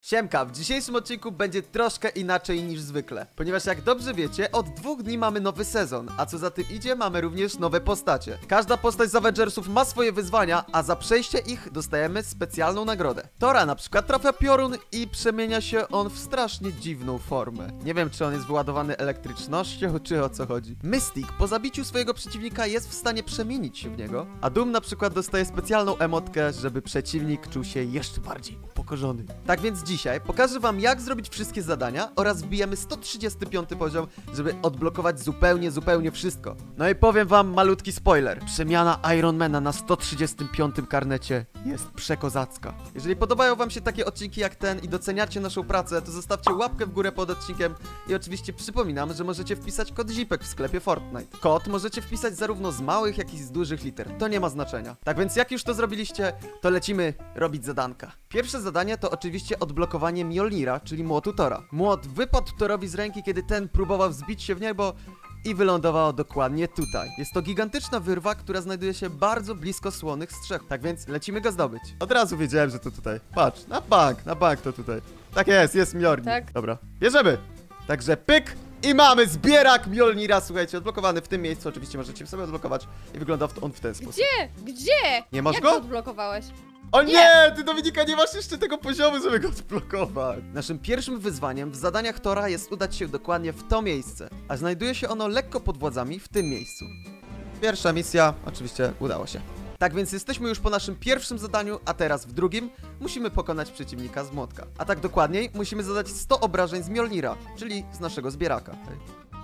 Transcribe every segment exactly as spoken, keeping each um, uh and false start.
Siemka, w dzisiejszym odcinku będzie troszkę inaczej niż zwykle, ponieważ jak dobrze wiecie, od dwóch dni mamy nowy sezon, a co za tym idzie, mamy również nowe postacie. Każda postać z Avengersów ma swoje wyzwania, a za przejście ich dostajemy specjalną nagrodę. Tora na przykład trafia piorun i przemienia się on w strasznie dziwną formę. Nie wiem, czy on jest wyładowany elektrycznością, czy o co chodzi. Mystic po zabiciu swojego przeciwnika jest w stanie przemienić się w niego, a Doom na przykład dostaje specjalną emotkę, żeby przeciwnik czuł się jeszcze bardziej upokorzony. Tak więc dziś Dzisiaj pokażę wam, jak zrobić wszystkie zadania oraz wbijemy sto trzydziesty piąty poziom, żeby odblokować zupełnie, zupełnie wszystko. No i powiem wam malutki spoiler. Przemiana Ironmana na sto trzydziestym piątym karnecie jest przekozacka. Jeżeli podobają wam się takie odcinki jak ten i doceniacie naszą pracę, to zostawcie łapkę w górę pod odcinkiem i oczywiście przypominam, że możecie wpisać kod zipek w sklepie Fortnite. Kod możecie wpisać zarówno z małych, jak i z dużych liter. To nie ma znaczenia. Tak więc jak już to zrobiliście, to lecimy robić zadanka. Pierwsze zadanie to oczywiście odblokowanie Mjolnira, czyli młotu Tora. Młot wypadł Thorowi z ręki, kiedy ten próbował wzbić się w niebo i wylądowało dokładnie tutaj. Jest to gigantyczna wyrwa, która znajduje się bardzo blisko słonych strzechów. Tak więc lecimy go zdobyć. Od razu wiedziałem, że to tutaj. Patrz, na bank, na bank to tutaj. Tak jest, jest Mjolnir. Tak. Dobra, bierzemy. Także pyk i mamy zbierak Mjolnira, słuchajcie, odblokowany w tym miejscu. Oczywiście możecie sobie odblokować i wygląda on w ten sposób. Gdzie? Gdzie? Nie masz Jak go? go odblokowałeś? O nie! Nie! Ty, Dominika, nie masz jeszcze tego poziomu, żeby go odblokować. Naszym pierwszym wyzwaniem w zadaniach Tora jest udać się dokładnie w to miejsce, a znajduje się ono lekko pod władzami w tym miejscu. Pierwsza misja, oczywiście udało się. Tak więc jesteśmy już po naszym pierwszym zadaniu, a teraz w drugim musimy pokonać przeciwnika z młotka. A tak dokładniej, musimy zadać sto obrażeń z Mjolnira, czyli z naszego zbieraka. Hej.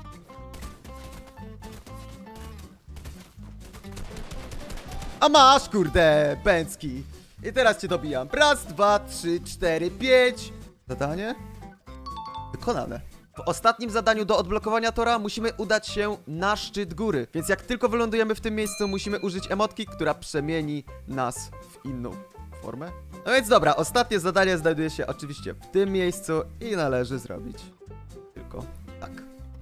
A masz, kurde, pęcki. I teraz cię dobijam. Raz, dwa, trzy, cztery, pięć. Zadanie? Wykonane. W ostatnim zadaniu do odblokowania Tora musimy udać się na szczyt góry. Więc jak tylko wylądujemy w tym miejscu, musimy użyć emotki, która przemieni nas w inną formę. No więc dobra, ostatnie zadanie znajduje się oczywiście w tym miejscu i należy zrobić tylko tak.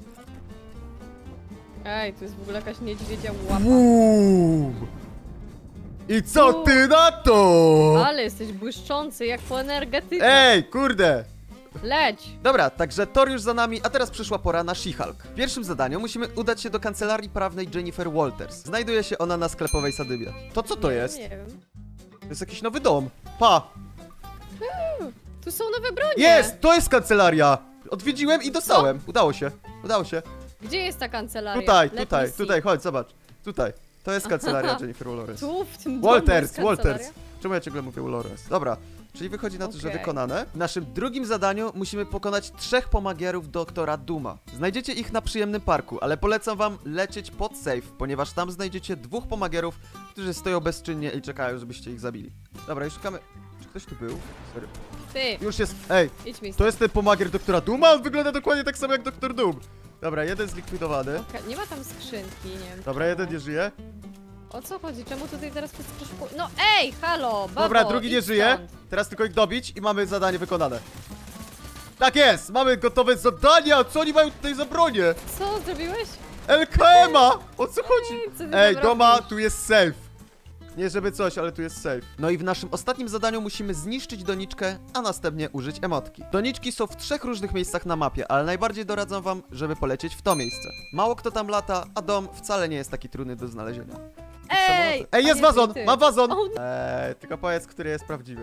Ej, tu jest w ogóle jakaś niedźwiedzia łapa. Boom! I co ty na to? Ale jesteś błyszczący, jak po energetyce. Ej, kurde! Leć! Dobra, także Thor już za nami, a teraz przyszła pora na She-Hulk. W pierwszym zadaniu musimy udać się do kancelarii prawnej Jennifer Walters. Znajduje się ona na sklepowej sadybie. To co to jest? Nie wiem. To jest jakiś nowy dom. Pa! Tu są nowe bronie. Jest! To jest kancelaria! Odwiedziłem i dostałem. Udało się. Udało się. Gdzie jest ta kancelaria? Tutaj, Let tutaj, me see. tutaj, chodź, zobacz. Tutaj. To jest kancelaria Jennifer Walters. Tu, w tym domu Walters, jest kancelaria? Walters. Czemu ja ciągle mówię Walters? Dobra. Czyli wychodzi na to, że Okej. wykonane. W naszym drugim zadaniu musimy pokonać trzech pomagierów doktora Dooma. Znajdziecie ich na przyjemnym parku, ale polecam wam lecieć pod safe, ponieważ tam znajdziecie dwóch pomagierów, którzy stoją bezczynnie i czekają, żebyście ich zabili. Dobra, i szukamy. Czy ktoś tu był? Sorry. Ty, Już jest. Ej, idź mi to stąd. jest ten pomagier doktora Dooma? On wygląda dokładnie tak samo jak doktor Doom. Dobra, jeden zlikwidowany. Okej, nie ma tam skrzynki, nie wiem. Dobra, czemu. jeden nie żyje. O co chodzi? Czemu tutaj teraz wszyscy przeszukują? No ej, halo, babo, Dobra, drugi nie idź żyje. stąd. Teraz tylko ich dobić i mamy zadanie wykonane. Tak jest! Mamy gotowe zadania! Co oni mają tutaj za bronię? Co zrobiłeś? L K M a! O co chodzi? co ty Ej, tam Doma, robisz? tu jest safe. Nie żeby coś, ale tu jest safe. No i w naszym ostatnim zadaniu musimy zniszczyć doniczkę, a następnie użyć emotki. Doniczki są w trzech różnych miejscach na mapie, ale najbardziej doradzam wam, żeby polecieć w to miejsce. Mało kto tam lata, a dom wcale nie jest taki trudny do znalezienia. Ej! Ej, a jest nie, wazon! ty. Mam wazon! O, Eee, tylko powiedz, który jest prawdziwy.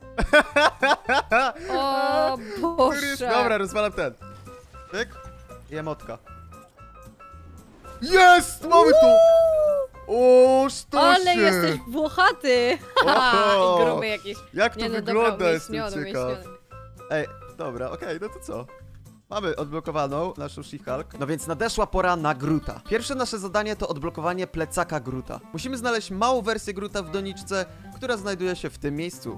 O Który jest... Boże! Dobra, rozwalam ten. Tyk. I emotka. Jest! Mamy to! O, sztosie! Ale jesteś włochaty! Haha, O, i gruby jakiś. Jak to Nie no, wygląda, dobra, jestem umieśniony, ciekaw. umieśniony. Ej, dobra, okej, no to co? Mamy odblokowaną naszą She-Hulk. No więc nadeszła pora na Groota. Pierwsze nasze zadanie to odblokowanie plecaka Groota. Musimy znaleźć małą wersję Groota w doniczce, która znajduje się w tym miejscu.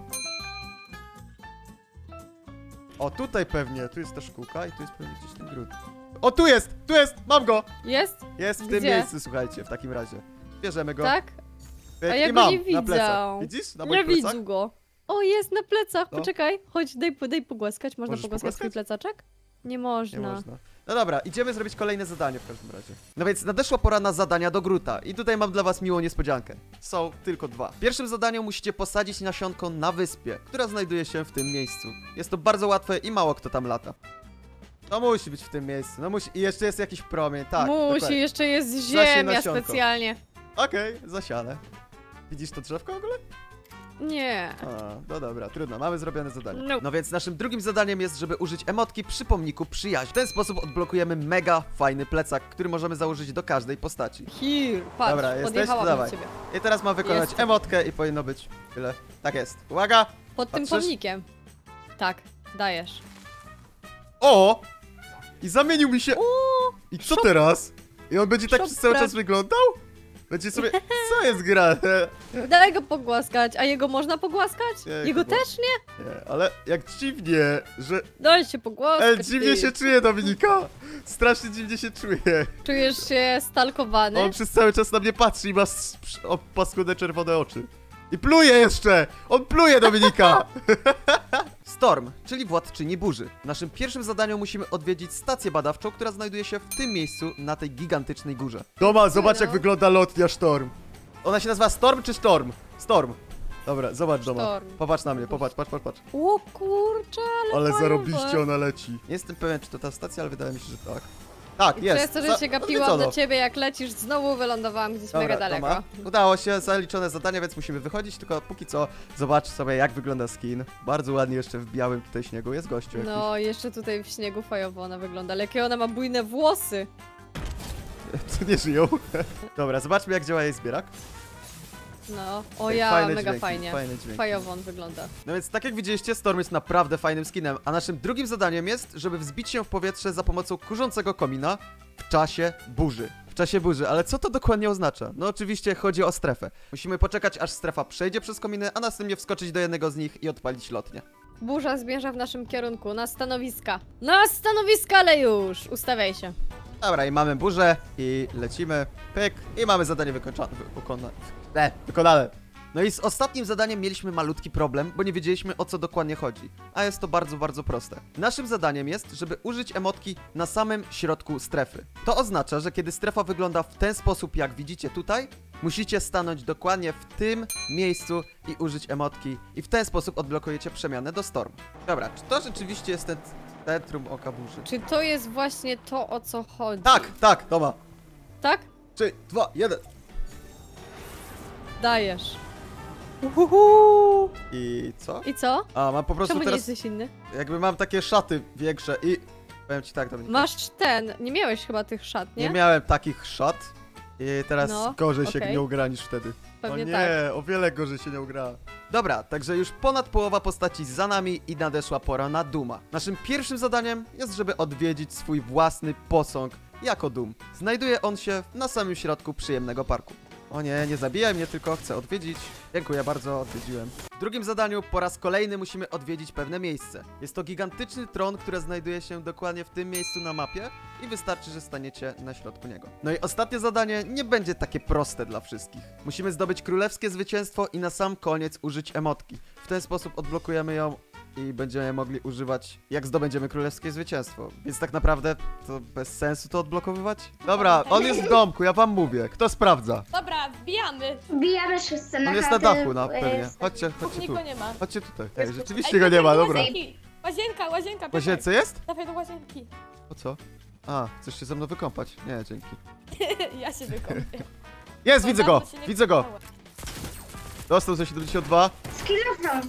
O, tutaj pewnie, tu jest ta szkółka i tu jest pewnie gdzieś ten Groot. O, tu jest, tu jest, mam go! Jest? Jest w tym Gdzie? miejscu, słuchajcie, w takim razie. Bierzemy go. Tak? Pyk, A ja i go mam nie na widzę. plecach. Widzisz? Na Nie moich plecach? widzę go. O, jest na plecach, No. poczekaj. Chodź, daj, daj pogłaskać. Można Możesz pogłaskać swój pogłaskać? plecaczek? Nie można. Nie można. No dobra, idziemy zrobić kolejne zadanie w każdym razie. No więc nadeszła pora na zadania do Groota i tutaj mam dla was miłą niespodziankę. Są tylko dwa. W pierwszym zadaniu musicie posadzić nasionko na wyspie, która znajduje się w tym miejscu. Jest to bardzo łatwe i mało kto tam lata. To musi być w tym miejscu, no musi. I jeszcze jest jakiś promień, tak. Musi, dokładnie. jeszcze jest Zasie ziemia nasionko. specjalnie. Okej, okay, zasiane. Widzisz to drzewko w ogóle? Nie. A, no dobra, trudno, mamy zrobione zadanie. No. No więc naszym drugim zadaniem jest, żeby użyć emotki przy pomniku przyjaźni. W ten sposób odblokujemy mega fajny plecak, który możemy założyć do każdej postaci. Here, patrz, Dobra, jesteś? podjechałam Dawaj. do ciebie. I teraz mam wykonać Jestem. emotkę i powinno być tyle. Tak jest. Uwaga! Pod tym Patrzysz? pomnikiem. Tak, dajesz. O! I zamienił mi się... O, I co szop- teraz? I on będzie tak szop przez cały pra- czas wyglądał? Będzie sobie... Co jest grane? daj go pogłaskać, a jego można pogłaskać? Nie, Jego chyba. też nie? Nie, ale jak dziwnie, że... Daj się pogłaskać. Ej, dziwnie ty. się czuję, Dominika! Strasznie dziwnie się czuję. Czujesz się stalkowany? On przez cały czas na mnie patrzy i ma s- psz- o, paskudne czerwone oczy. I pluje jeszcze! On pluje, Dominika! Storm, czyli władczyni burzy. W naszym pierwszym zadaniu musimy odwiedzić stację badawczą, która znajduje się w tym miejscu, na tej gigantycznej górze. Doma, zobacz jak no. wygląda lotnia Storm. Ona się nazywa Storm czy Storm? Storm. Dobra, zobacz Doma. Storm. Popatrz na mnie, popatrz, patrz, patrz, patrz. O kurczę, ale Ale fajowe. zarobiście ona leci. Nie jestem pewien, czy to ta stacja, ale wydaje mi się, że tak. Tak, jest. Przez to, że Za- się gapiłam odwiedzono. do ciebie, jak lecisz, znowu wylądowałam gdzieś Dobra, mega daleko. Toma. Udało się, zaliczone zadania, więc musimy wychodzić, tylko póki co zobacz sobie jak wygląda skin. Bardzo ładnie jeszcze w białym tutaj śniegu, jest gościu jakiś. No, jeszcze tutaj w śniegu fajowo ona wygląda, ale jakie ona ma bujne włosy. Co nie żyją? Dobra, zobaczmy jak działa jej zbierak. No, o Ej, ja, fajne mega dźwięki, fajnie. fajne dźwięki. Fajowo on wygląda. No więc tak jak widzieliście, Storm jest naprawdę fajnym skinem, a naszym drugim zadaniem jest, żeby wzbić się w powietrze za pomocą kurzącego komina w czasie burzy. W czasie burzy, ale co to dokładnie oznacza? No oczywiście chodzi o strefę. Musimy poczekać aż strefa przejdzie przez kominy, a następnie wskoczyć do jednego z nich i odpalić lotnię. Burza zmierza w naszym kierunku, na stanowiska. Na stanowiska, ale już! Ustawiaj się. Dobra, i mamy burzę i lecimy, pyk, i mamy zadanie wykończone, wykona, e, wykonane. No i z ostatnim zadaniem mieliśmy malutki problem, bo nie wiedzieliśmy o co dokładnie chodzi. A jest to bardzo, bardzo proste. Naszym zadaniem jest, żeby użyć emotki na samym środku strefy. To oznacza, że kiedy strefa wygląda w ten sposób, jak widzicie tutaj, musicie stanąć dokładnie w tym miejscu i użyć emotki i w ten sposób odblokujecie przemianę do Storm. Dobra, czy to rzeczywiście jest ten centrum oka burzy? Czy to jest właśnie to, o co chodzi? Tak, tak, Toma. Tak? trzy, dwa, jeden. Dajesz. Uhuhu. I co? I co? A, mam po prostu Czemu nie teraz, jesteś inny? jakby mam takie szaty większe i... Powiem ci tak, Dominika. Masz ten, nie miałeś chyba tych szat, nie? Nie miałem takich szat i teraz No, gorzej się okej. nie ugra niż wtedy. Pewnie o nie, tak. o wiele gorzej się nie ugra. Dobra, także już ponad połowa postaci za nami i nadeszła pora na Duma. Naszym pierwszym zadaniem jest, żeby odwiedzić swój własny posąg jako Doom. Znajduje on się na samym środku przyjemnego parku. O nie, nie zabijaj mnie, tylko chcę odwiedzić. Dziękuję bardzo, odwiedziłem. W drugim zadaniu po raz kolejny musimy odwiedzić pewne miejsce. Jest to gigantyczny tron, który znajduje się dokładnie w tym miejscu na mapie i wystarczy, że staniecie na środku niego. No i ostatnie zadanie nie będzie takie proste dla wszystkich. Musimy zdobyć królewskie zwycięstwo i na sam koniec użyć emotki. W ten sposób odblokujemy ją i będziemy mogli używać, jak zdobędziemy królewskie zwycięstwo. Więc tak naprawdę to bez sensu to odblokowywać? Dobra, on jest w domku, ja wam mówię. Kto sprawdza? Dobra, wbijamy. Wbijamy wszyscy na On jest na chatę, dachu, na pewnie. jest- Chodźcie, chodźcie tu. Nikogo nie ma. Chodźcie tutaj. Ej, Jest- rzeczywiście go nie ma, dobra. Łazienka, łazienka. W łazience jest? Dawaj do łazienki. Po co? A, chcesz się ze mną wykąpać? Nie, dzięki. Ja się wykąpię. Jest, widzę go! Dawno się nie Widzę go! kąpałem. Dostał za siedemdziesiąt dwa. Skillofon.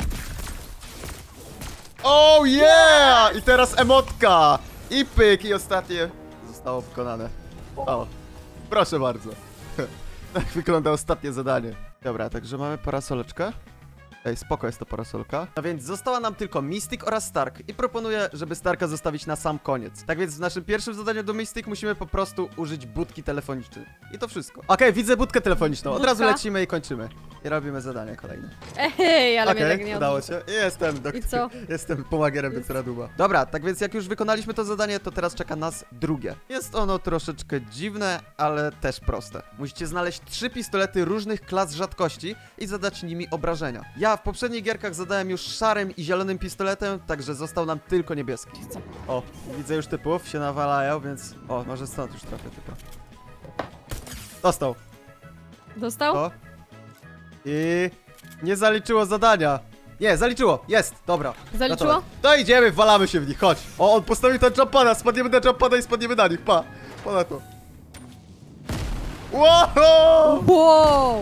Oh yeah! I teraz emotka! I pyk, i ostatnie zostało wykonane. O, proszę bardzo. Tak wygląda ostatnie zadanie. Dobra, także mamy parasoleczkę. Ej, spoko jest to parasolka. No więc została nam tylko Mystic oraz Stark i proponuję, żeby Starka zostawić na sam koniec. Tak więc w naszym pierwszym zadaniu do Mystic musimy po prostu użyć budki telefonicznej. I to wszystko. Okej, widzę budkę telefoniczną. Od razu Budka? lecimy i kończymy. I robimy zadanie kolejne. Ej, ale Okej, mnie tak nie udało odrzuca. się. Jestem doktor. I co? Jestem pomagierem Jest- doktora Duma. Dobra, tak więc jak już wykonaliśmy to zadanie, to teraz czeka nas drugie. Jest ono troszeczkę dziwne, ale też proste. Musicie znaleźć trzy pistolety różnych klas rzadkości i zadać nimi obrażenia. Ja w poprzednich gierkach zadałem już szarym i zielonym pistoletem, także został nam tylko niebieski. O, widzę już typów, się nawalają, więc... O, może stąd już trafię typa. Dostał. Dostał? O. I... Nie zaliczyło zadania. Nie, zaliczyło, jest, dobra. Zaliczyło? Gotowe. To idziemy, walamy się w nich, chodź. O, on postawił ten jumpana, spadniemy na jumpana i spadniemy na nich, pa. Pa na to. Wow! Wow!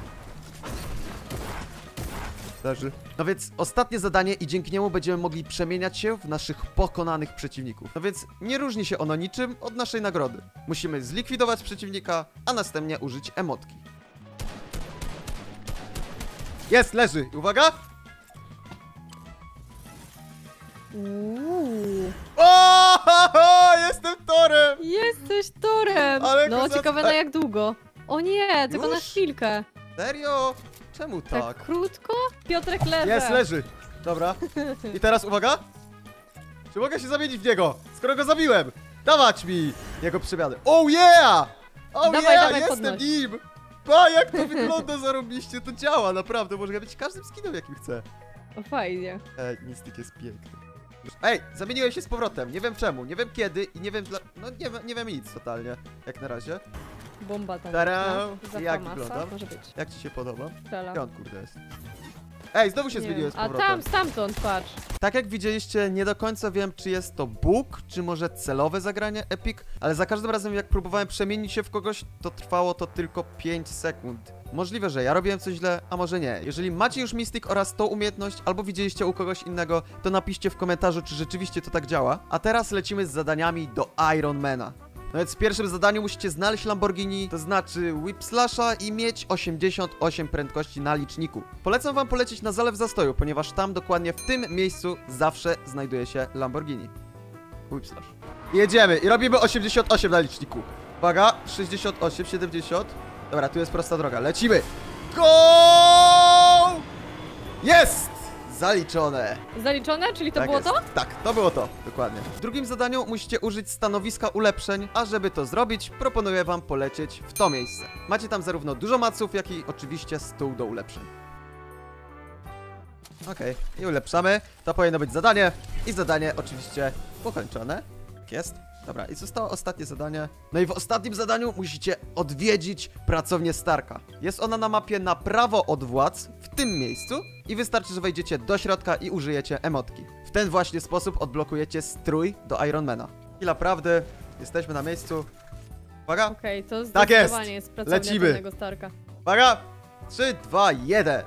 Leży. No więc ostatnie zadanie i dzięki niemu będziemy mogli przemieniać się w naszych pokonanych przeciwników. No więc nie różni się ono niczym od naszej nagrody. Musimy zlikwidować przeciwnika, a następnie użyć emotki. Jest, leży. Uwaga! Uuu. O, ho, ho, jestem Torem! Jesteś Torem! Ale No, kozacko. ciekawe na jak długo. O nie, tylko na Już? chwilkę. Serio? Czemu Tak, tak? krótko? Piotrek leży. Jest, leży. Dobra. I teraz uwaga. Czy mogę się zamienić w niego? Skoro go zabiłem. Dawać mi jego przemiany. Oh yeah! Oh Dawaj, yeah, dawaj, jestem podnoś. nim! Pa, jak to wygląda zarobiście, to działa, naprawdę. Mogę być każdym skinem, jakim chcę. O, fajnie. Ej, Mystic jest piękny. Ej, zamieniłem się z powrotem. Nie wiem czemu, nie wiem kiedy i nie wiem dla... No nie, wiem- nie wiem nic totalnie, jak na razie. Bomba tam. Tara! Za Jak masa. wyglądam? Może być. Jak ci się podoba? Strzela. Gdzie on kurde jest? Ej, znowu się Nie zmieniłem z wiem. A powrotem. tam, stamtąd, patrz. Tak jak widzieliście, nie do końca wiem, czy jest to bóg, czy może celowe zagranie Epic, ale za każdym razem jak próbowałem przemienić się w kogoś, to trwało to tylko pięć sekund. Możliwe, że ja robiłem coś źle, a może nie. Jeżeli macie już Mystic oraz tą umiejętność, albo widzieliście u kogoś innego, to napiszcie w komentarzu, czy rzeczywiście to tak działa. A teraz lecimy z zadaniami do Ironmana. No więc w pierwszym zadaniu musicie znaleźć Lamborghini, to znaczy Whip Slasha i mieć osiemdziesiąt osiem prędkości na liczniku. Polecam wam polecieć na Zalew Zastoju, ponieważ tam dokładnie w tym miejscu zawsze znajduje się Lamborghini. Whip Slash. Jedziemy i robimy osiemdziesiąt osiem na liczniku. Uwaga, sześćdziesiąt osiem, siedemdziesiąt. Dobra, tu jest prosta droga, lecimy. Go! Jest! Zaliczone. Zaliczone? Czyli to Tak było jest. to? Tak, to było to, dokładnie. W drugim zadaniu musicie użyć stanowiska ulepszeń, a żeby to zrobić, proponuję wam polecieć w to miejsce. Macie tam zarówno dużo maców, jak i oczywiście stół do ulepszeń. Okej, i ulepszamy. To powinno być zadanie. I zadanie oczywiście ukończone. Tak jest. Dobra, i zostało ostatnie zadanie. No i w ostatnim zadaniu musicie odwiedzić pracownię Starka. Jest ona na mapie na prawo od władz, w tym miejscu. I wystarczy, że wejdziecie do środka i użyjecie emotki. W ten właśnie sposób odblokujecie strój do Ironmana. Chwila prawdy, jesteśmy na miejscu. Uwaga, Okej, to Tak jest. zdecydowanie jest pracownia Lecimy. Tonego Starka. uwaga! trzy, dwa, jeden.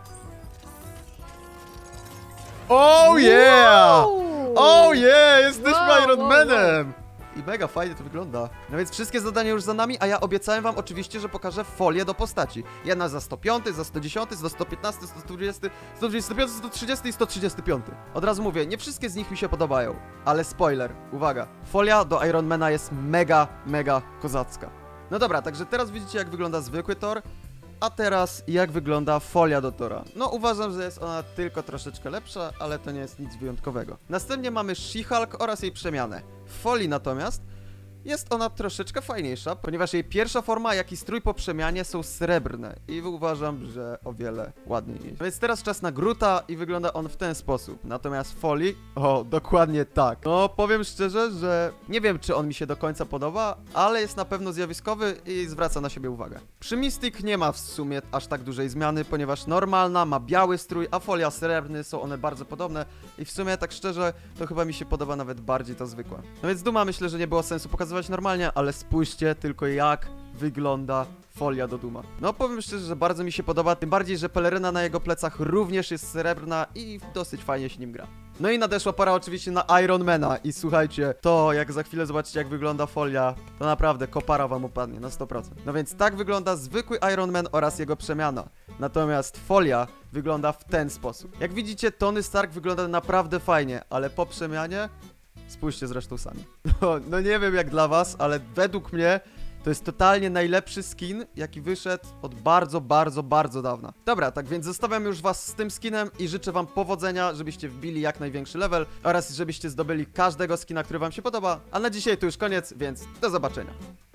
Oh yeah! Wow! Oh yeah! Jesteśmy Wow, Ironmanem! I mega fajnie to wygląda. No więc wszystkie zadania już za nami, a ja obiecałem wam oczywiście, że pokażę folię do postaci. Jedna za sto pięć, za sto dziesięć, za sto piętnaście, sto dwadzieścia, sto dwadzieścia pięć, sto trzydzieści i sto trzydzieści pięć. Od razu mówię, nie wszystkie z nich mi się podobają, ale spoiler, uwaga. Folia do Ironmana jest mega, mega kozacka. No dobra, także teraz widzicie jak wygląda zwykły tor. A teraz jak wygląda folia do tora? No uważam, że jest ona tylko troszeczkę lepsza, ale to nie jest nic wyjątkowego. Następnie mamy She-Hulk oraz jej przemianę. W folii natomiast jest ona troszeczkę fajniejsza, ponieważ jej pierwsza forma, jak i strój po przemianie są srebrne i uważam, że o wiele ładniej jest. Więc teraz czas na Groota i wygląda on w ten sposób. Natomiast w folii, o, dokładnie tak. No, powiem szczerze, że nie wiem, czy on mi się do końca podoba, ale jest na pewno zjawiskowy i zwraca na siebie uwagę. Przy Mystic nie ma w sumie aż tak dużej zmiany, ponieważ normalna ma biały strój, a folia srebrny, są one bardzo podobne i w sumie tak szczerze, to chyba mi się podoba nawet bardziej ta zwykła. No więc Duma myślę, że nie było sensu pokazywać normalnie, ale spójrzcie tylko jak wygląda folia do Duma. No powiem szczerze, że bardzo mi się podoba, tym bardziej, że peleryna na jego plecach również jest srebrna i dosyć fajnie się nim gra. No i nadeszła pora oczywiście na Ironmana i słuchajcie, to jak za chwilę zobaczycie jak wygląda folia, to naprawdę kopara wam upadnie na sto procent. No więc tak wygląda zwykły Ironman oraz jego przemiana. Natomiast folia wygląda w ten sposób. Jak widzicie, Tony Stark wygląda naprawdę fajnie, ale po przemianie spójrzcie zresztą sami. No, no nie wiem jak dla was, ale według mnie to jest totalnie najlepszy skin, jaki wyszedł od bardzo, bardzo, bardzo dawna. Dobra, tak więc zostawiam już was z tym skinem i życzę wam powodzenia, żebyście wbili jak największy level oraz żebyście zdobyli każdego skina, który wam się podoba. A na dzisiaj to już koniec, więc do zobaczenia.